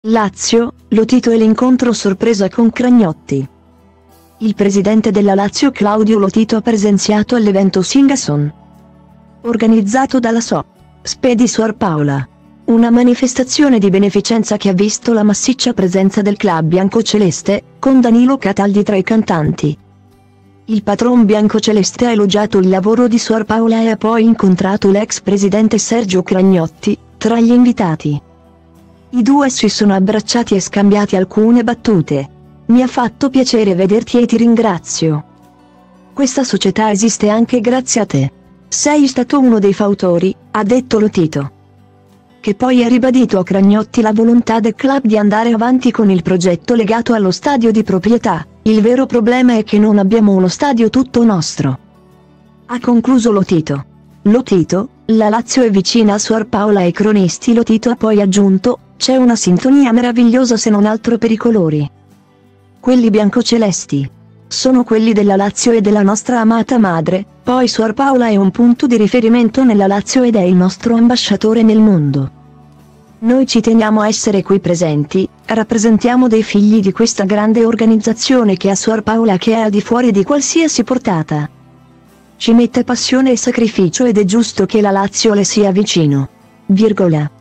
Lazio, Lotito e l'incontro sorpresa con Cragnotti. Il presidente della Lazio Claudio Lotito ha presenziato all'evento Singason, organizzato dalla SPED Suor Paola. Una manifestazione di beneficenza che ha visto la massiccia presenza del club biancoceleste, con Danilo Cataldi tra i cantanti. Il patron biancoceleste ha elogiato il lavoro di Suor Paola e ha poi incontrato l'ex presidente Sergio Cragnotti, tra gli invitati. I due si sono abbracciati e scambiati alcune battute. Mi ha fatto piacere vederti e ti ringrazio. Questa società esiste anche grazie a te. Sei stato uno dei fautori, ha detto Lotito, che poi ha ribadito a Cragnotti la volontà del club di andare avanti con il progetto legato allo stadio di proprietà. Il vero problema è che non abbiamo uno stadio tutto nostro, ha concluso Lotito. Lotito, la Lazio è vicina a Suor Paola e ai cronisti. Lotito ha poi aggiunto, c'è una sintonia meravigliosa se non altro per i colori. Quelli biancocelesti sono quelli della Lazio e della nostra amata madre, poi Suor Paola è un punto di riferimento nella Lazio ed è il nostro ambasciatore nel mondo. Noi ci teniamo a essere qui presenti, rappresentiamo dei figli di questa grande organizzazione che ha Suor Paola, che è al di fuori di qualsiasi portata. Ci mette passione e sacrificio ed è giusto che la Lazio le sia vicino. Virgola.